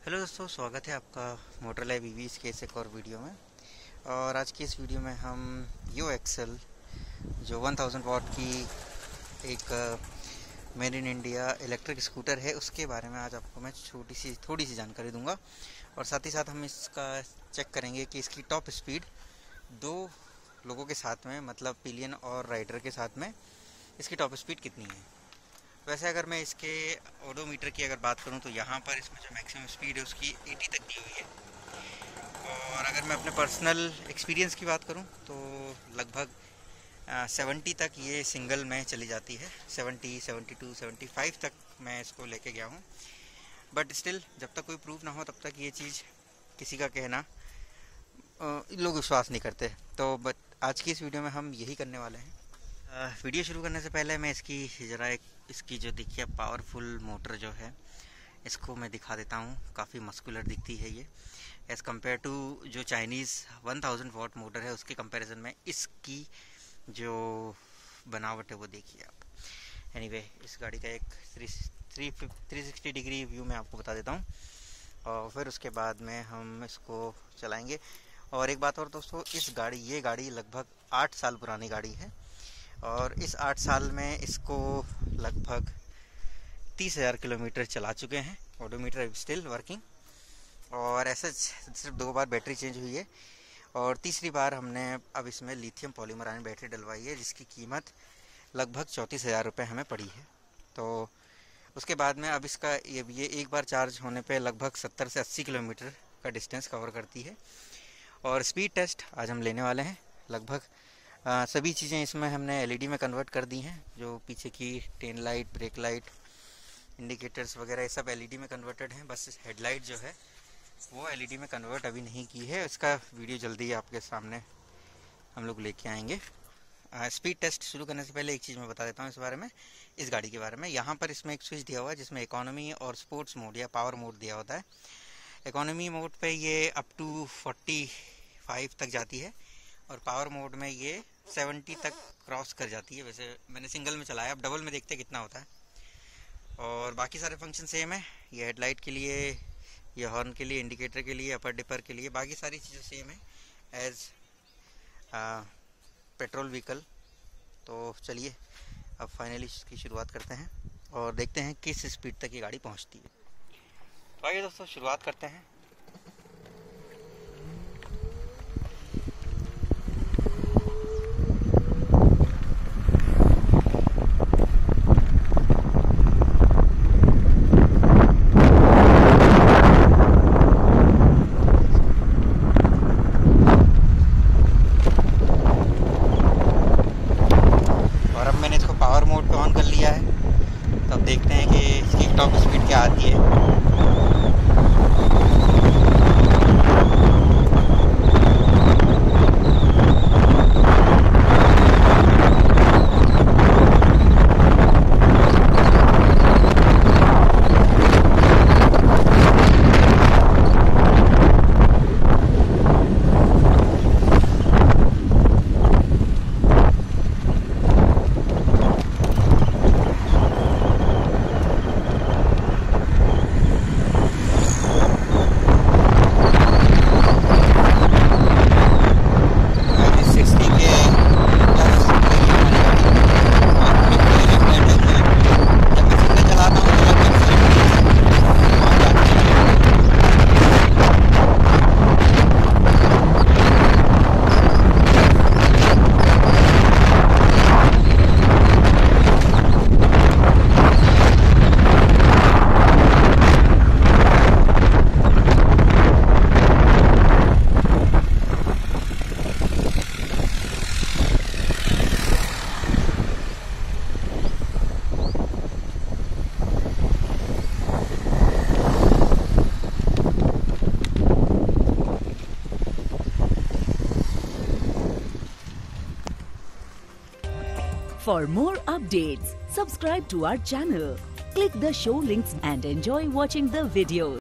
Hello दोस्तों, स्वागत है आपका मोटर लाइव ईवीज़ के इस एक और वीडियो में। और आज की इस वीडियो में हम यो एक्सेल जो 1000 वाट की एक made in India electric scooter है उसके बारे में आज आपको मैं थोड़ी सी जानकारी दूंगा। और साथ ही साथ हम इसका चेक करेंगे कि इसकी टॉप स्पीड दो लोगों के साथ में, मतलब पिलियन और राइडर के साथ में, इसकी टॉप स्पीड कितनी है। वैसे अगर मैं इसके ओडोमीटर की अगर बात करूं तो यहाँ पर इसमें जो मैक्सिमम स्पीड है उसकी 80 तक दी हुई है। और अगर मैं अपने पर्सनल एक्सपीरियंस की बात करूं तो लगभग 70 तक ये सिंगल में चली जाती है। 70, 72, 75 तक मैं इसको लेके गया हूं। बट स्टिल जब तक कोई प्रूफ ना हो तब तक ये चीज़ किसी का कहना लोग विश्वास नहीं करते। तो बट आज की इस वीडियो में हम यही करने वाले हैं। वीडियो शुरू करने से पहले मैं इसकी जो देखिए पावरफुल मोटर जो है इसको मैं दिखा देता हूँ। काफ़ी मस्कुलर दिखती है ये एज़ कम्पेयर टू जो चाइनीज़ 1000 वाट मोटर है उसके कंपैरिजन में इसकी जो बनावट है वो देखिए आप। एनीवे, इस गाड़ी का एक 360 डिग्री व्यू मैं आपको बता देता हूँ और फिर उसके बाद में हम इसको चलाएँगे। और एक बात और दोस्तों, ये गाड़ी लगभग 8 साल पुरानी गाड़ी है और इस 8 साल में इसको लगभग 30,000 किलोमीटर चला चुके हैं। ओडोमीटर स्टिल वर्किंग और ऐसे सिर्फ 2 बार बैटरी चेंज हुई है और तीसरी बार हमने अब इसमें लिथियम पॉलीमर आयन बैटरी डलवाई है जिसकी कीमत लगभग 34,000 रुपये हमें पड़ी है। तो उसके बाद में अब इसका ये एक बार चार्ज होने पे लगभग 70 से 80 किलोमीटर का डिस्टेंस कवर करती है। और स्पीड टेस्ट आज हम लेने वाले हैं। लगभग सभी चीज़ें इसमें हमने एलईडी में कन्वर्ट कर दी हैं। जो पीछे की tail light, brake light, indicators वगैरह ये सब एलईडी में कन्वर्टेड हैं। बस हेडलाइट जो है वो एलईडी में कन्वर्ट अभी नहीं की है। इसका वीडियो जल्दी आपके सामने हम लोग लेके आएंगे। स्पीड टेस्ट शुरू करने से पहले एक चीज़ मैं बता देता हूँ इस बारे में, इस गाड़ी के बारे में। यहाँ पर इसमें एक स्विच दिया हुआ है जिसमें इकोनॉमी और स्पोर्ट्स मोड या पावर मोड दिया होता है। इकोनॉमी मोड पे ये अप टू 45 तक जाती है और पावर मोड में ये 70 तक क्रॉस कर जाती है। वैसे मैंने सिंगल में चलाया, अब डबल में देखते हैं कितना होता है। और बाकी सारे फंक्शन सेम है। ये हेडलाइट के लिए, ये हॉर्न के लिए, इंडिकेटर के लिए, अपर डिपर के लिए, बाकी सारी चीज़ें सेम है एज पेट्रोल व्हीकल। तो चलिए अब फाइनली इसकी शुरुआत करते हैं और देखते हैं किस स्पीड तक ये गाड़ी पहुंचती है। तो आइए दोस्तों शुरुआत करते हैं। पावर मोड पे ऑन कर लिया है, तो अब देखते हैं कि इसकी टॉप स्पीड क्या आती है। For more updates, subscribe to our channel, click the show links and enjoy watching the videos.